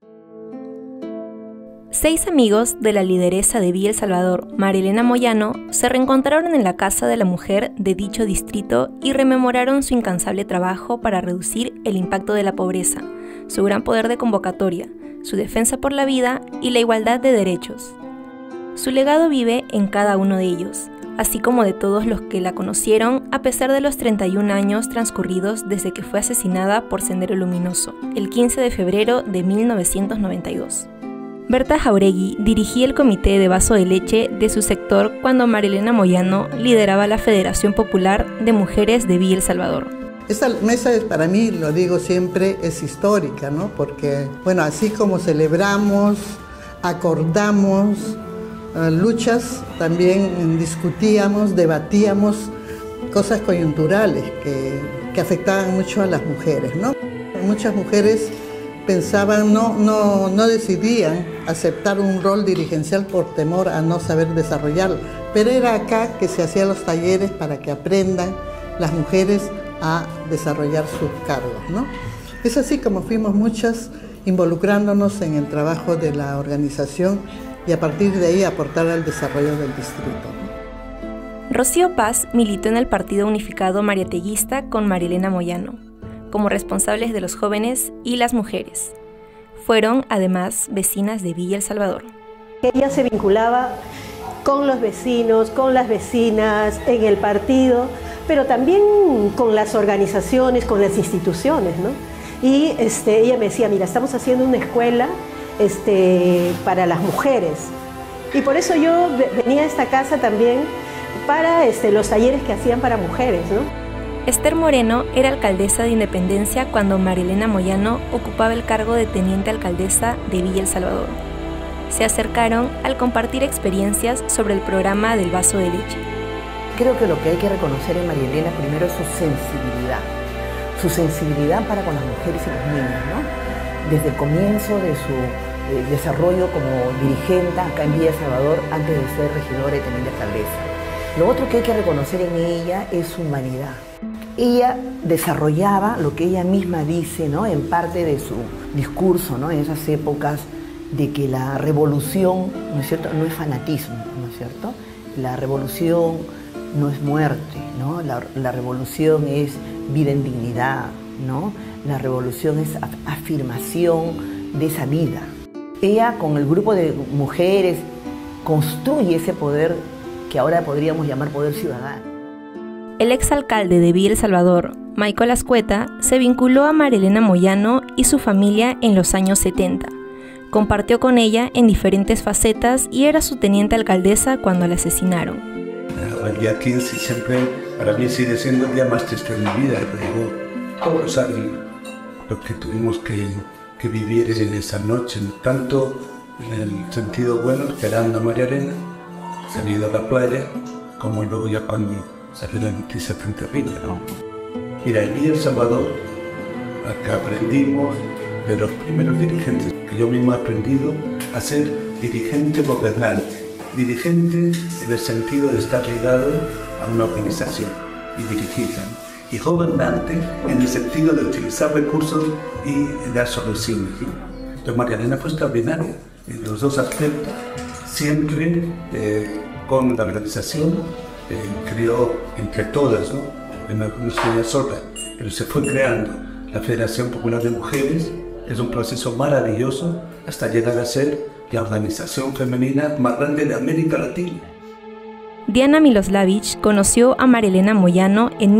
6 amigos de la lideresa de Villa El Salvador, María Elena Moyano, se reencontraron en la Casa de la Mujer de dicho distrito y rememoraron su incansable trabajo para reducir el impacto de la pobreza, su gran poder de convocatoria, su defensa por la vida y la igualdad de derechos. Su legado vive en cada uno de ellos, así como de todos los que la conocieron a pesar de los 31 años transcurridos desde que fue asesinada por Sendero Luminoso, el 15 de febrero de 1992. Berta Jauregui dirigía el comité de vaso de leche de su sector cuando María Elena Moyano lideraba la Federación Popular de Mujeres de Villa El Salvador. Esta mesa para mí, lo digo siempre, es histórica, ¿no? Porque, bueno, así como celebramos, acordamos luchas, también discutíamos, debatíamos cosas coyunturales que afectaban mucho a las mujeres, ¿no? Muchas mujeres pensaban, no decidían aceptar un rol dirigencial por temor a no saber desarrollarlo. Pero era acá que se hacían los talleres para que aprendan las mujeres a desarrollar sus cargos, ¿no? Es así como fuimos muchas involucrándonos en el trabajo de la organización y a partir de ahí aportar al desarrollo del distrito. Rocío Paz militó en el Partido Unificado Mariateguista con María Elena Moyano, como responsables de los jóvenes y las mujeres. Fueron, además, vecinas de Villa El Salvador. Ella se vinculaba con los vecinos, con las vecinas, en el partido, pero también con las organizaciones, con las instituciones, ¿no? Y ella me decía, mira, estamos haciendo una escuela para las mujeres. Y por eso yo venía a esta casa también para los talleres que hacían para mujeres, ¿no? Esther Moreno era alcaldesa de Independencia cuando María Elena Moyano ocupaba el cargo de teniente alcaldesa de Villa El Salvador. Se acercaron al compartir experiencias sobre el programa del vaso de leche. Creo que lo que hay que reconocer en María Elena primero es su sensibilidad para con las mujeres y los niños, ¿no? Desde el comienzo de su desarrollo como dirigente acá en Villa El Salvador, antes de ser regidora y teniente alcaldesa. Lo otro que hay que reconocer en ella es su humanidad. Ella desarrollaba lo que ella misma dice, ¿no? En parte de su discurso, ¿no? En esas épocas de que la revolución, ¿no es cierto?, no es fanatismo, ¿no es cierto? La revolución no es muerte, ¿no? La revolución es vida en dignidad, ¿no? La revolución es afirmación de esa vida. Ella, con el grupo de mujeres, construye ese poder que ahora podríamos llamar poder ciudadano. El exalcalde de Villa El Salvador, Michael Ascueta, se vinculó a María Elena Moyano y su familia en los años 70. Compartió con ella en diferentes facetas y era su teniente alcaldesa cuando la asesinaron. El día 15 siempre para mí sigue siendo el día más triste de mi vida. Digo, todos saben lo que tuvimos que vivir en esa noche, tanto en el sentido bueno, esperando a María Elena, salido a la playa, como luego ya cuando salió la noticia tan terrible, ¿no? Mira, en Villa El Salvador, acá aprendimos de los primeros dirigentes, que yo mismo he aprendido a ser dirigente gobernante. Dirigente en el sentido de estar ligado a una organización y dirigirla. Y gobernante en el sentido de utilizar recursos y dar soluciones. Entonces María Elena fue extraordinaria en los dos aspectos, siempre con la organización, creó entre todas, ¿no? No sería sola, pero se fue creando la Federación Popular de Mujeres. Es un proceso maravilloso hasta llegar a ser la organización femenina más grande de América Latina. Diana Miloslavich conoció a María Elena Moyano en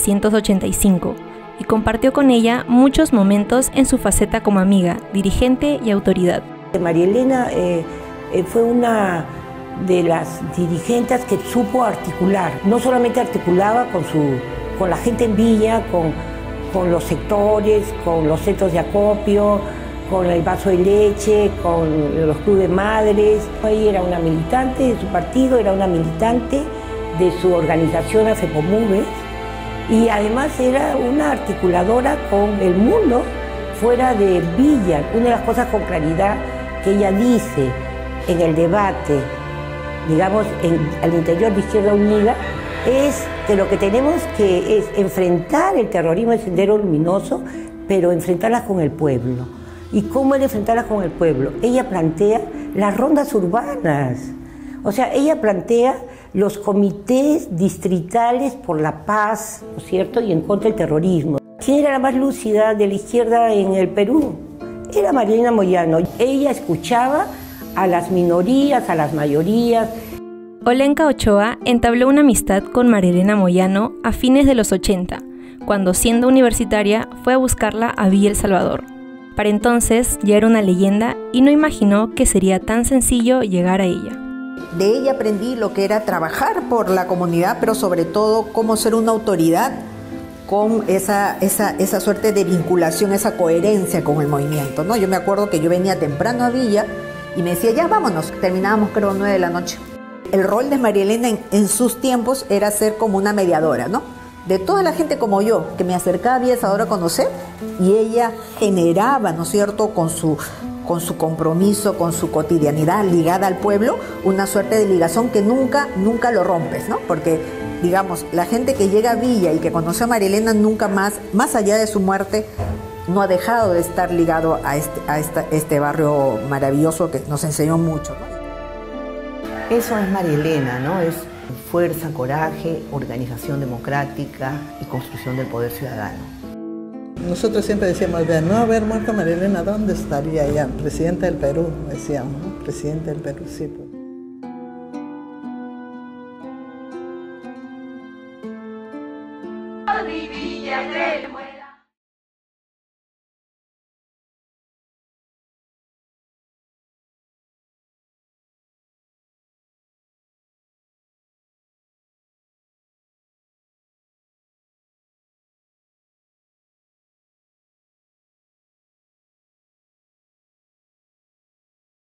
1985 y compartió con ella muchos momentos en su faceta como amiga, dirigente y autoridad. María Elena fue una de las dirigentes que supo articular. No solamente articulaba con la gente en Villa, con los sectores, con los centros de acopio, con el vaso de leche, con los clubes de madres. Ella era una militante de su partido, era una militante de su organización AFEPOMUVES y además era una articuladora con el mundo fuera de Villa. Una de las cosas con claridad que ella dice en el debate, digamos, al interior de Izquierda Unida, es que lo que tenemos que es enfrentar el terrorismo de Sendero Luminoso, pero enfrentarlas con el pueblo. y cómo él enfrentarla con el pueblo. Ella plantea las rondas urbanas, o sea, ella plantea los comités distritales por la paz, ¿no es cierto?, y en contra del terrorismo. ¿Quién era la más lúcida de la izquierda en el Perú? Era Marilena Moyano. Ella escuchaba a las minorías, a las mayorías. Olenka Ochoa entabló una amistad con Marilena Moyano a fines de los 80, cuando siendo universitaria fue a buscarla a Villa El Salvador. Para entonces ya era una leyenda y no imaginó que sería tan sencillo llegar a ella. De ella aprendí lo que era trabajar por la comunidad, pero sobre todo cómo ser una autoridad con esa suerte de vinculación, esa coherencia con el movimiento, ¿no? Yo me acuerdo que yo venía temprano a Villa y me decía, ya vámonos, terminábamos creo 9 de la noche. El rol de Marielena en sus tiempos era ser como una mediadora, ¿no? De toda la gente como yo, que me acercaba a Villa El Salvador a conocer, y ella generaba, ¿no es cierto?, con su compromiso, con su cotidianidad ligada al pueblo, una suerte de ligación que nunca lo rompes, ¿no? Porque, digamos, la gente que llega a Villa y que conoce a Marielena nunca más allá de su muerte, no ha dejado de estar ligado a este barrio maravilloso que nos enseñó mucho, ¿no? Eso es Marielena, ¿no? Es fuerza, coraje, organización democrática y construcción del poder ciudadano. Nosotros siempre decíamos, de no haber muerto Marielena, ¿dónde estaría ella? Presidenta del Perú, decíamos, ¿no? Presidente del Perú, sí. Pues.